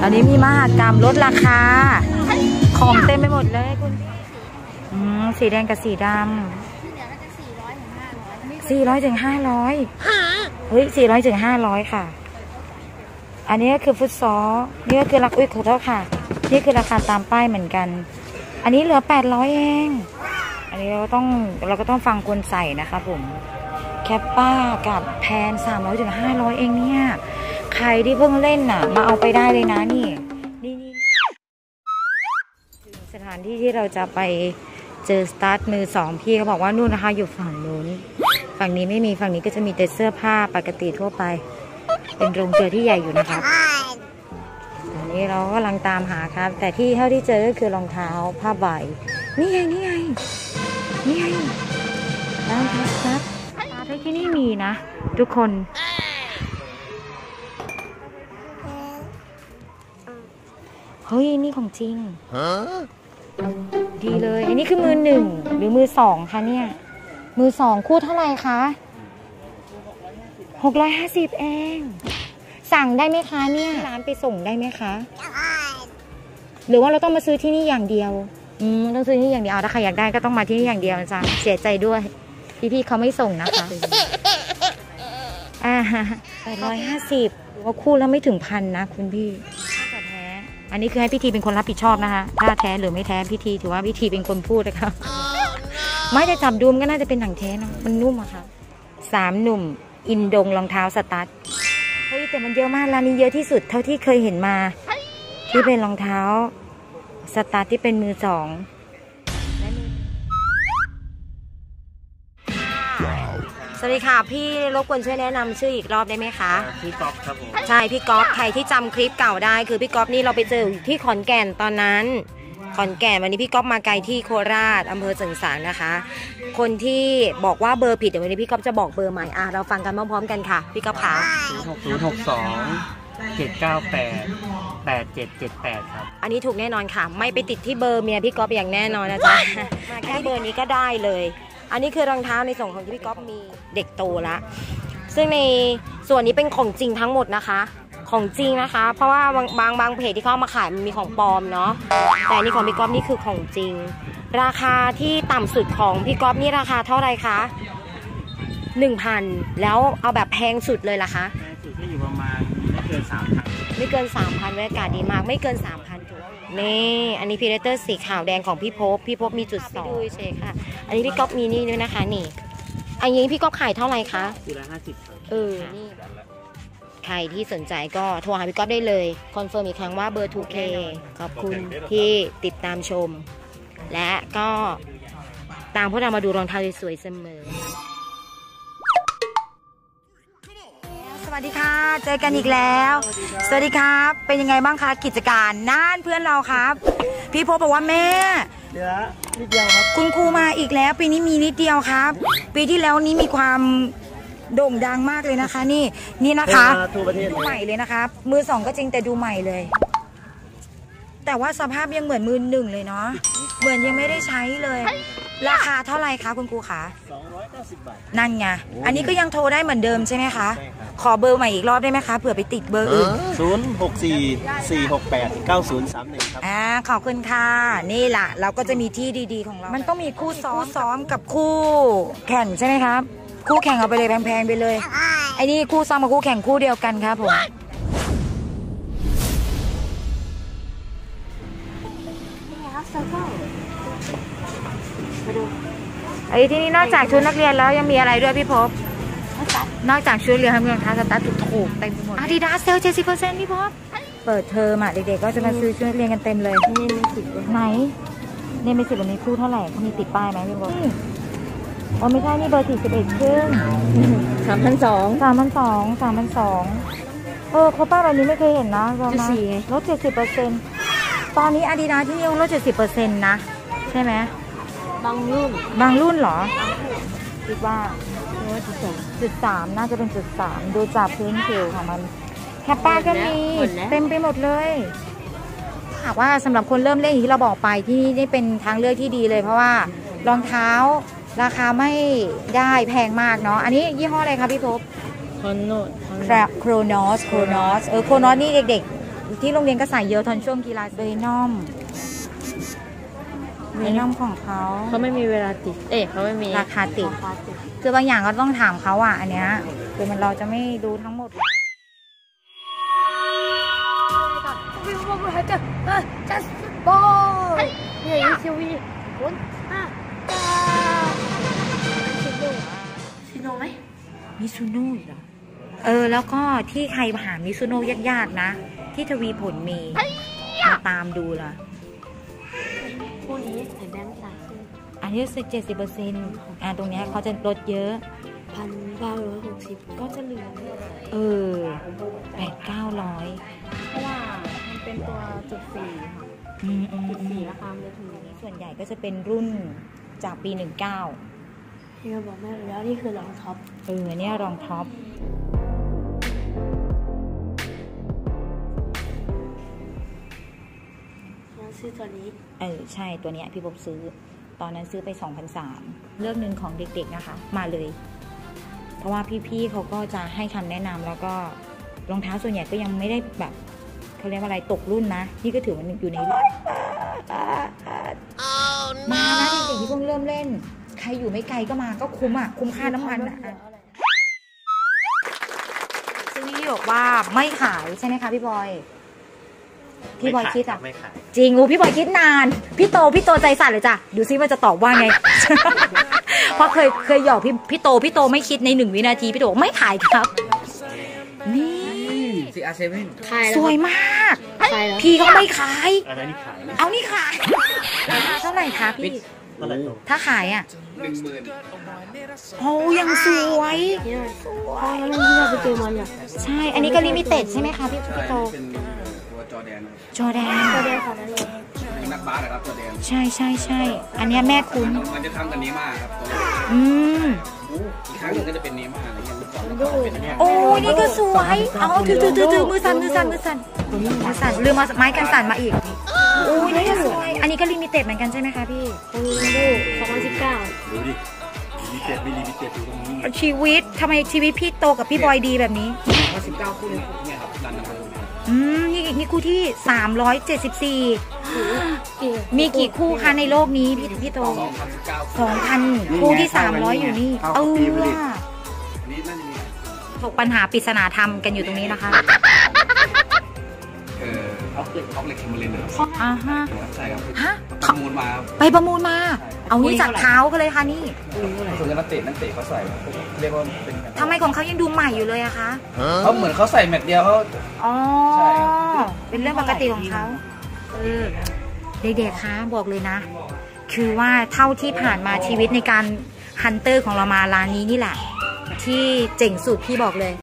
ตอนนี้มีมหกรรมลดราคาของเต็มไปหมดเลยคุณสีแดงกับสีดำ400 ถึง 500เฮ้ย400 ถึง 500ค่ะอันนี้ก็คือฟุตซอลนี่ก็คือขอโทษค่ะนี่คือราคาตามป้ายเหมือนกันอันนี้เหลือ800เองอันนี้เราก็ต้องฟังคนใส่นะคะผมแคปป้ากับแพน300 ถึง 500เองเนี่ยใครที่เพิ่งเล่นน่ะมาเอาไปได้เลยนะนี่สถานที่ที่เราจะไปเจอสตาร์ทมือสองพี่เขาบอกว่านู่นนะคะอยู่ฝั่งนู้นฝั่งนี้ไม่มีฝั่งนี้ก็จะมีแต่เสื้อผ้าปกติทั่วไปเป็นโรงเกลือที่ใหญ่อยู่นะคะอันนี้เราก็กำลังตามหาครับแต่ที่เท่าที่เจอก็คือรองเท้าผ้าใบนี่ไงร้านทัสซับที่นี่มีนะทุกคนเฮ้ยนี่ของจริงดีเลยอันนี้คือมือ1หรือมือ2คะเนี่ยมือ2คู่เท่าไหร่คะ650เองสั่งได้ไหมคะเนี่ยร้านไปส่งได้ไหมคะหรือว่าเราต้องมาซื้อที่นี่อย่างเดียวต้องซื้อที่นี่อย่างเดียวถ้าใครอยากได้ก็ต้องมาที่นี่อย่างเดียวจ้ะเสียใจด้วยพี่เขาไม่ส่งนะคะ850ว่าคู่แล้วไม่ถึง1,000นะคุณพี่ถ้าแท้อันนี้คือให้พี่ทีเป็นคนรับผิดชอบนะคะถ้าแท้หรือไม่แท้พี่ทีถือว่าพี่ทีเป็นคนพูดนะคะไม่ได้จับดูมก็น่าจะเป็นหนังแท้นะมันนุ่มอะค่ะ3 หนุ่มอินดงรองเท้าสตั๊ดเฮ้ยแต่มันเยอะมากร้านนี้เยอะที่สุดเท่าที่เคยเห็นมาที่เป็นรองเท้าสตั๊ดที่เป็นมือ2สวัสดีค่ะพี่รบกวนช่วยแนะนำชื่ออีกรอบได้ไหมคะพี่ก๊อฟครับผมใช่พี่ก๊อฟใครที่จำคลิปเก่าได้คือพี่ก๊อฟนี่เราไปเจอที่ขอนแก่นตอนนั้นขอนแก่นวันนี้พี่ก๊อฟมาไกลที่โคราชอำเภอเสริงสางนะคะคนที่บอกว่าเบอร์ผิดเดี๋ยววันนี้พี่ก๊อฟจะบอกเบอร์ใหม่เราฟังกันพร้อมๆกันค่ะพี่ก๊อฟค่ะ 06062 798 8778ครับอันนี้ถูกแน่นอนค่ะไม่ไปติดที่เบอร์เมียพี่ก๊อฟอย่างแน่นอนนะจ๊ะมาแค่เบอร์นี้ก็ได้เลยอันนี้คือรองเท้าในส่วนของที่พี่ก๊อฟมีเด็กโตละซึ่งในส่วนนี้เป็นของจริงทั้งหมดนะคะของจริงนะคะเพราะว่าบางเพจที่เขามาขายมันมีของปลอมเนาะแต่นี่ของพี่ก๊อฟนี่คือของจริงราคาที่ต่ำสุดของพี่ก๊อฟนี่ราคาเท่าไหร่คะ 1,000 แล้วเอาแบบแพงสุดเลยล่ะคะแพงสุดก็อยู่ประมาณไม่เกิน 3,000 ไม่เกิน 3,000 บรรยากาศดีมากไม่เกิน 3,000ถูกนี่อันนี้พีเรเตอร์สีขาวแดงของพี่พบมีจุด2ดูเฉยค่ะอันนี้พี่ก๊อฟมีนี่ด้วยนะคะนี่อันนี้พี่ก๊อฟขายเท่าไหร่คะ 450 นี่ใครที่สนใจก็โทรหาพี่ก๊อฟได้เลยคอนเฟิร์มอีกครั้งว่าเบอร์ 2K ขอบคุณที่ติดตามชมและก็ตามพวกเรามาดูรองเท้าสวยๆเสมอสวัสดีค่ะเจอกันอีกแล้วสวัสดีครับเป็นยังไงบ้างคะกิจการน่านเพื่อนเราครับพี่พบบอกว่าแม่เดี๋ยวนิดเดียวครับคุณครูมาอีกแล้วปีนี้มีนิดเดียวครับปีที่แล้วนี้มีความโด่งดังมากเลยนะคะนี่นะคะดูใหม่เลยนะครับมือ2ก็จริงแต่ดูใหม่เลยแต่ว่าสภาพยังเหมือนมือ1เลยเนาะเหมือนยังไม่ได้ใช้เลยราคาเท่าไหร่คะคุณครูคะ 290 บาทนั่นไงอันนี้ก็ยังโทรได้เหมือนเดิมใช่ไหมคะขอเบอร์ใหม่อีกรอบได้ไหมคะเผื่อไปติดเบอร์อื่น 064-468-9031ครับขอบคุณค่ะนี่แหละเราก็จะมีที่ดีๆของเรามันต้องมีคู่ซ้อมกับคู่แข่งใช่ไหมครับคู่แข่งเอาไปเลยแพงๆไปเลยไอ้นี่คู่ซ้อมกับคู่แข่งคู่เดียวกันครับผมไอ้ที่นี่นอกจากชุดนักเรียนแล้วยังมีอะไรด้วยพี่พบนอกจากชุดเรียนทำรองเท้าสตั๊ดถูกๆเต็มไปหมดอาดิดาสเซล 70% พี่พบเปิดเทอมเด็กๆก็จะมาซื้อชุดนักเรียนกันเต็มเลยนี่มีสิบไหนนี่มีสิบวันนี้คู่เท่าไหร่เขามีติดป้ายไหมพี่พบอ๋อไม่ใช่นี่เบอร์41ครึ่ง3,200เขาป้าแบบนี้ไม่เคยเห็นนะลด 70%ตอนนี้อาดิดาที่นี่ลด 70% นะใช่ไหมบางรุ่นเหรอคิดว่า3.3น่าจะเป็น3ดูจากพื้นผิวของมันแคปป้าก็มีเต็มไปหมดเลยหากว่าสำหรับคนเริ่มเล่นอย่างที่เราบอกไปที่นี่เป็นทางเลือกที่ดีเลยเพราะว่ารองเท้าราคาไม่ได้แพงมากเนาะอันนี้ยี่ห้ออะไรคะพี่พบโครนอสนี่เด็กที่โรงเรียนก็ใส่เยอะตอนช่วงกีฬาเวนอมของเขาไม่มีเวลาติดเขาไม่มีราคาติดคือบางอย่างก็ต้องถามเขาอ่ะอันเนี้ยคือมันเราจะไม่ดูทั้งหมดจัสบอลเนี่ยชิวีคุณชิโนไหมมิซูโน่เหรอแล้วก็ที่ใครหามิซูโน่ยากๆนะที่ทวีผลมีมาตามดูละคู่นี้ใส่แบงค์จ่ายอันนี้สึก70%ตรงเนี้ยเขาจะลดเยอะ 1,960 ก็จะเหลือ800-900 เพราะว่ามันเป็นตัวจุด4ค่ะจุด4ราคาไม่ถึงส่วนใหญ่ก็จะเป็นรุ่นจากปี19 ที่เราบอกแม่แล้วนี่คือรองท็อปเนี่ยรองท็อปซื้อตัวนี้ใช่ตัวนี้พี่บ๊อบซื้อตอนนั้นซื้อไป 2,300 เลือกหนึ่งของเด็กๆนะคะมาเลยเพราะว่าพี่ๆเขาก็จะให้คำแนะนำแล้วก็รองเท้าส่วนใหญ่ก็ยังไม่ได้แบบเขาเรียกว่าอะไรตกรุ่นนะนี่ก็ถือว่าอยู่ในรุ่นมานะเด็กๆที่เพิ่งเริ่มเล่นใครอยู่ไม่ไกลก็มาก็คุ้มค่าน้ำมันซึ่งพี่บอกว่าไม่ขายใช่ไหมคะพี่บอยคิดไม่ขายจริงพี่บอยคิดนานพี่โตใจสั่นเลยจ้ะดูซิว่าจะตอบว่าไง เพราะเคยหยอกพี่โตไม่คิดใน1 วินาทีพี่โตไม่ขายครับนี่ CR7 สวยมากพี่ก็ไม่ขายอันนี้ขายเอานี่ขายราคาเท่าไหร่คะพี่ถ้าขาย 10,000 โอ้ยังสวยแล้วเราไปเจอมันใช่อันนี้ก็ลิมิเต็ดใช่ไหมคะพี่โตจอแดนค่ะนักบาสนะครับจอแดนใช่อันนี้แม่คุ้นมันจะทำกับนี้มากครับอีกครั้งนึงก็จะเป็นนี้มากอะไรเงี้ยโอ้ยนี่ก็สวยเอาถือมือสั่นลืมมาไม้กันสั่นมาอีกโอ้ยนี่ก็สวยอันนี้ก็ลิมิเต็ดเหมือนกันใช่ไหมคะพี่ 2019 ดูดิลิมิเต็ดไม่ลิมิเต็ดอยู่ตรงนี้ชีวิตทำไมชีวิตพี่โตกับพี่บอยดีแบบนี้ 19คู่เนี่ยครับรันนะครับนี่คู่ที่374มีกี่คู่คะในโลกนี้พี่โต 2,000 คู่ที่300อยู่นี่ถกปัญหาปริศนาธรรมกันอยู่ตรงนี้นะคะออกเหล็กเคมเบอร์ลินเหรอใช่ครับประมูลมาเอานี่จากเท้ากันเลยค่ะนี่ส่วนนักเตะเขาใส่เรียกว่าเป็นทำไมของเขายังดูใหม่อยู่เลยอะคะเขาเหมือนเขาใส่แมตช์เดียวเขาเป็นเรื่องปกติของเขาเด็กๆคะบอกเลยนะคือว่าเท่าที่ผ่านมาชีวิตในการฮันเตอร์ของเรามาร้านนี้นี่แหละที่เจ๋งสุดพี่บอกเลย